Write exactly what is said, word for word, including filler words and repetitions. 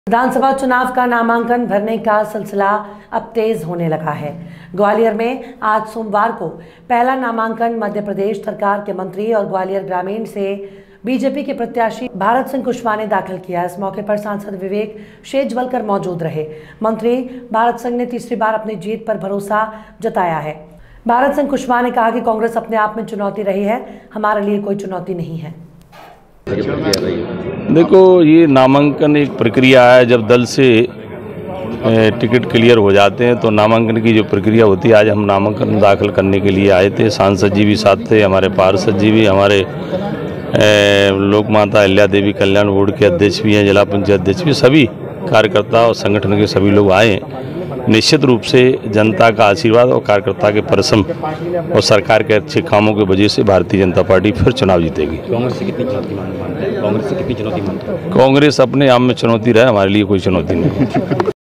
विधानसभा चुनाव का नामांकन भरने का सिलसिला अब तेज होने लगा है। ग्वालियर में आज सोमवार को पहला नामांकन मध्य प्रदेश सरकार के मंत्री और ग्वालियर ग्रामीण से बीजेपी के प्रत्याशी भारत सिंह कुशवाहा ने दाखिल किया। इस मौके पर सांसद विवेक शेजवलकर मौजूद रहे। मंत्री भारत सिंह ने तीसरी बार अपनी जीत पर भरोसा जताया है। भारत सिंह कुशवाहा ने कहा कि कांग्रेस अपने आप में चुनौती रही है, हमारे लिए कोई चुनौती नहीं है। देखो, ये नामांकन एक प्रक्रिया है। जब दल से टिकट क्लियर हो जाते हैं तो नामांकन की जो प्रक्रिया होती है, आज हम नामांकन दाखिल करने के लिए आए थे। सांसद जी भी साथ थे, हमारे पार्षद जी भी, हमारे लोक माता अहिल्या देवी कल्याण बोर्ड के अध्यक्ष भी हैं, जिला पंचायत अध्यक्ष भी, सभी कार्यकर्ता और संगठन के सभी लोग आए हैं। निश्चित रूप से जनता का आशीर्वाद और कार्यकर्ता के परिश्रम और सरकार के अच्छे कामों की वजह से भारतीय जनता पार्टी फिर चुनाव जीतेगी। कांग्रेस से कितनी चुनौती मानते हैं? कांग्रेस से कितनी चुनौती मानते हैं? कांग्रेस अपने आप में चुनौती रहे, हमारे लिए कोई चुनौती नहीं।